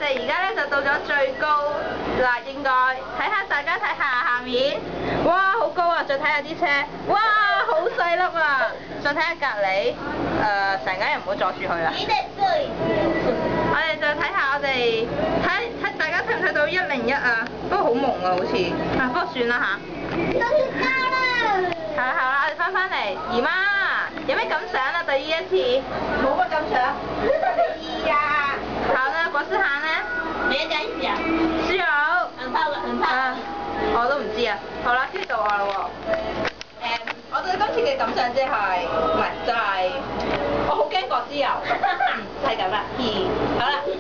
哋而家咧就到咗最高啦，應該睇下大家睇下下面，哇好高啊！再睇下啲車，哇好細粒啊！再睇下隔離，成家人唔好阻住佢啦。我哋再睇下我哋睇大家睇唔睇到101啊？不過好朦啊好似，不過算啦嚇。好啦，我哋翻嚟，姨媽有咩感想啊？對呢一次冇乜感想， 好啦，果汁蟹咧？ 沒感想。 豬肉。 很怕。 我都唔知啊。好啦，跟住到我啦喎。我對今次嘅感想即係，唔係就係，我好驚果汁油。係咁啦。好啦。